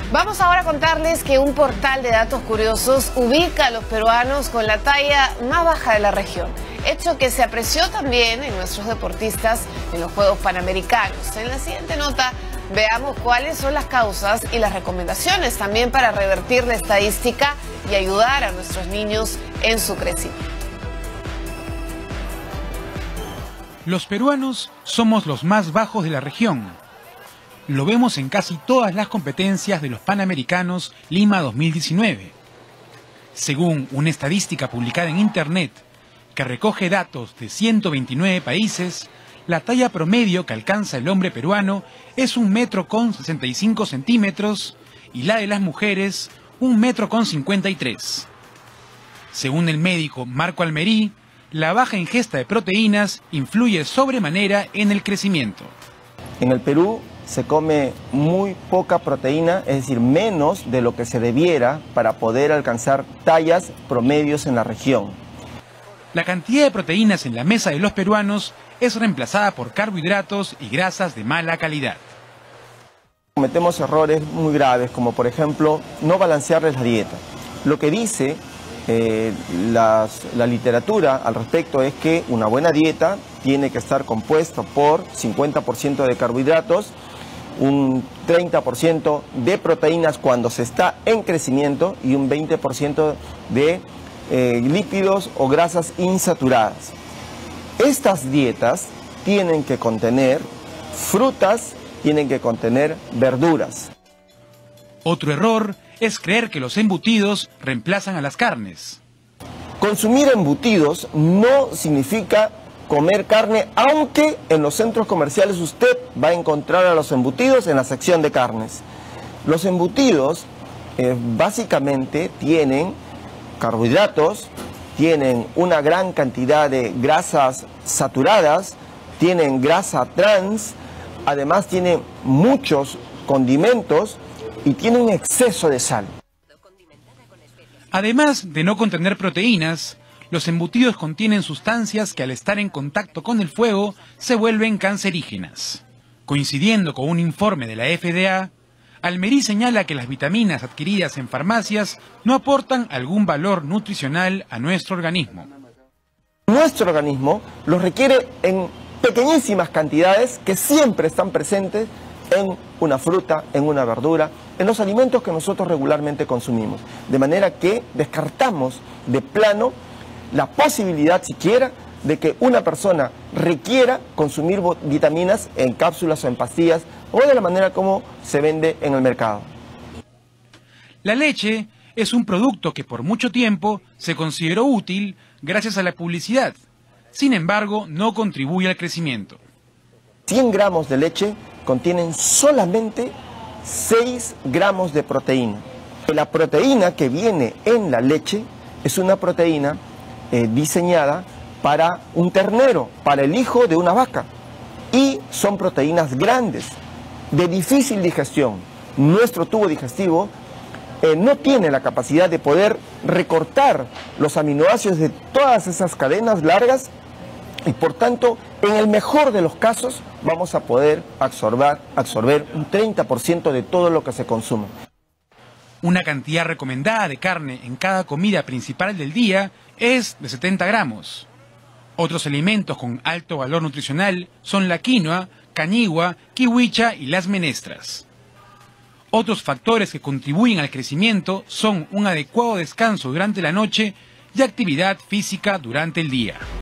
Vamos ahora a contarles que un portal de datos curiosos ubica a los peruanos con la talla más baja de la región, hecho que se apreció también en nuestros deportistas en los Juegos Panamericanos. En la siguiente nota veamos cuáles son las causas y las recomendaciones también para revertir la estadística y ayudar a nuestros niños en su crecimiento. Los peruanos somos los más bajos de la región. Lo vemos en casi todas las competencias de los Panamericanos Lima 2019. Según una estadística publicada en Internet, que recoge datos de 129 países, la talla promedio que alcanza el hombre peruano es 1,65 centímetros y la de las mujeres 1,53 metros. Según el médico Marco Almerí, la baja ingesta de proteínas influye sobremanera en el crecimiento. En el Perú se come muy poca proteína, es decir, menos de lo que se debiera para poder alcanzar tallas promedios en la región. La cantidad de proteínas en la mesa de los peruanos es reemplazada por carbohidratos y grasas de mala calidad. Cometemos errores muy graves, como por ejemplo, no balancearles la dieta. Lo que dice la literatura al respecto es que una buena dieta tiene que estar compuesta por 50% de carbohidratos, un 30% de proteínas cuando se está en crecimiento y un 20% de lípidos o grasas insaturadas. Estas dietas tienen que contener frutas, tienen que contener verduras. Otro error es creer que los embutidos reemplazan a las carnes. Consumir embutidos no significa comer carne, aunque en los centros comerciales usted va a encontrar a los embutidos en la sección de carnes. Los embutidos básicamente tienen carbohidratos, tienen una gran cantidad de grasas saturadas, tienen grasa trans, además tienen muchos condimentos y tiene un exceso de sal. Además de no contener proteínas, los embutidos contienen sustancias que al estar en contacto con el fuego se vuelven cancerígenas. Coincidiendo con un informe de la FDA, Almerí señala que las vitaminas adquiridas en farmacias no aportan algún valor nutricional a nuestro organismo. Nuestro organismo los requiere en pequeñísimas cantidades que siempre están presentes en una fruta, en una verdura, en los alimentos que nosotros regularmente consumimos. De manera que descartamos de plano la posibilidad siquiera de que una persona requiera consumir vitaminas en cápsulas o en pastillas o de la manera como se vende en el mercado. La leche es un producto que por mucho tiempo se consideró útil gracias a la publicidad. Sin embargo, no contribuye al crecimiento. 100 gramos de leche contienen solamente 6 gramos de proteína. La proteína que viene en la leche es una proteína diseñada para un ternero, para el hijo de una vaca. Y son proteínas grandes, de difícil digestión. Nuestro tubo digestivo no tiene la capacidad de poder recortar los aminoácidos de todas esas cadenas largas y por tanto, en el mejor de los casos, vamos a poder absorber un 30% de todo lo que se consume. Una cantidad recomendada de carne en cada comida principal del día es de 70 gramos. Otros alimentos con alto valor nutricional son la quinoa, cañigua, kiwicha y las menestras. Otros factores que contribuyen al crecimiento son un adecuado descanso durante la noche y actividad física durante el día.